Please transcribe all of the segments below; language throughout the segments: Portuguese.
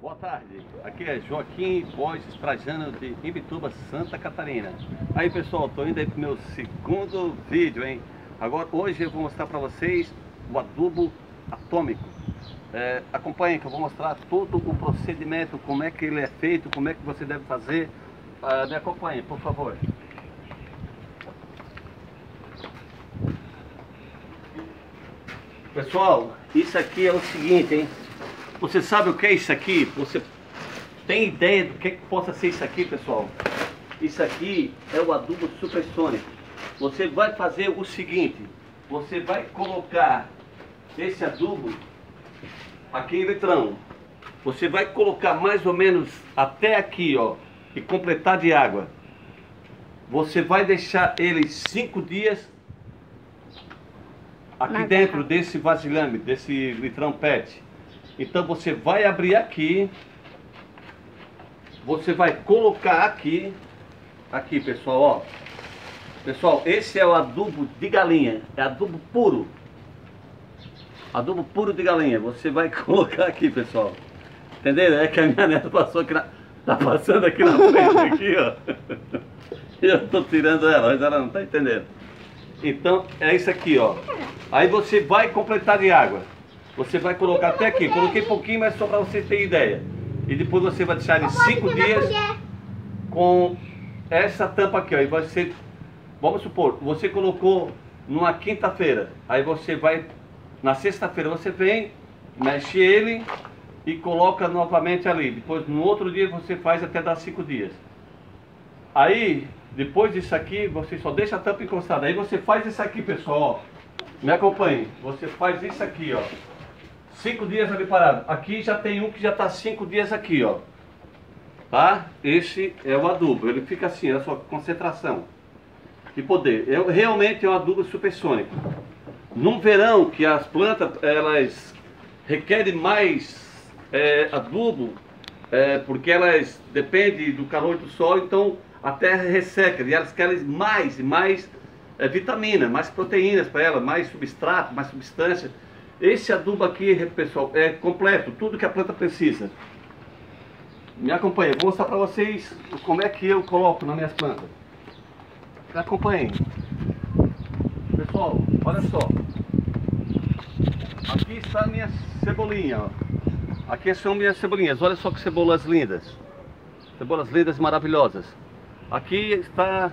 Boa tarde, aqui é Joaquim Borges Trajano de Imbituba, Santa Catarina. Aí pessoal, tô indo aí pro meu segundo vídeo, hein? Agora, hoje eu vou mostrar para vocês o adubo atômico. Acompanhem que eu vou mostrar todo o procedimento, como é que ele é feito, como é que você deve fazer. Me acompanhem, por favor. Pessoal, isso aqui é o seguinte, hein? Você sabe o que é isso aqui? Você tem ideia do que possa ser isso aqui, pessoal? Isso aqui é o adubo supersônico. Você vai fazer o seguinte: você vai colocar esse adubo aqui em litrão. Você vai colocar mais ou menos até aqui, ó, e completar de água. Você vai deixar ele 5 dias aqui dentro desse vasilhame, desse litrão PET. Então você vai abrir aqui, você vai colocar aqui, pessoal, ó. Pessoal, esse é o adubo de galinha, é adubo puro. Adubo puro de galinha, você vai colocar aqui, pessoal. Entenderam? É que a minha neta passou aqui tá passando aqui na frente, aqui, ó. Eu tô tirando ela, mas ela não tá entendendo. Então, é isso aqui, ó. Aí você vai completar de água. Você vai colocar até aqui. Coloquei pouquinho, mas só para vocês terem ideia. E depois você vai deixar ele 5 dias com essa tampa aqui, ó. E vai ser, vamos supor, você colocou numa quinta-feira. Aí você vai, na sexta-feira você vem, mexe ele e coloca novamente ali. Depois no outro dia você faz até dar 5 dias. Aí, depois disso aqui, você só deixa a tampa encostada. Aí você faz isso aqui, pessoal, ó. Me acompanhe. Você faz isso aqui, ó. 5 dias ali parado. Aqui já tem um que já está 5 dias aqui, ó. Tá? Esse é o adubo. Ele fica assim, olha só, concentração e poder. Realmente é um adubo supersônico. No verão, que as plantas, elas requerem mais adubo, porque elas dependem do calor do sol, então a terra resseca e elas querem mais e mais vitamina, mais proteínas para ela, mais substrato, mais substância. Esse adubo aqui, pessoal, é completo, tudo que a planta precisa. Me acompanhe, vou mostrar para vocês como é que eu coloco nas minhas plantas. Me acompanhem. Pessoal, olha só. Aqui está a minha cebolinha, ó. Aqui são minhas cebolinhas, olha só que cebolas lindas. Cebolas lindas e maravilhosas. Aqui está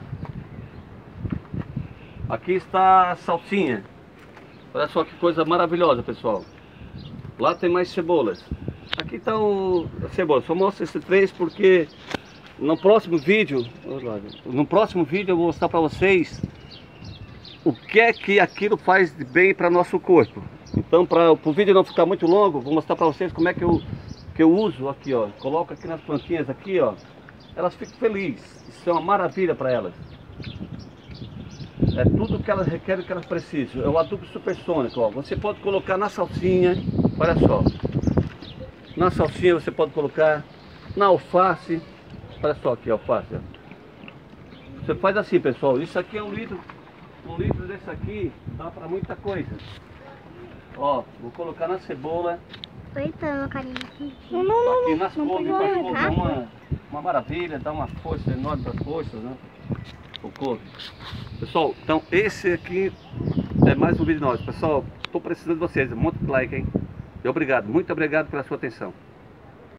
a salsinha. Olha só que coisa maravilhosa, pessoal. Lá tem mais cebolas. Aqui está a cebola. Só mostro esses 3 porque no próximo vídeo eu vou mostrar para vocês o que é que aquilo faz de bem para nosso corpo. Então, para o vídeo não ficar muito longo, vou mostrar para vocês como é que eu uso aqui, ó. Coloco aqui nas plantinhas aqui, ó. Elas ficam felizes. Isso é uma maravilha para elas. É tudo que elas requerem, que elas precisam. É o adubo supersônico, ó. Você pode colocar na salsinha, olha só. Na salsinha você pode colocar, na alface. Olha só aqui a alface, ó. Você faz assim, pessoal. Isso aqui é 1 litro. 1 litro desse aqui dá para muita coisa. Ó, vou colocar na cebola. Eita, carinha. Aqui nas couves, uma maravilha, dá uma força enorme para as forças, né? O couve. Pessoal, então esse aqui é mais um vídeo nosso. Pessoal, estou precisando de vocês. Um monte de like, hein? E obrigado, muito obrigado pela sua atenção.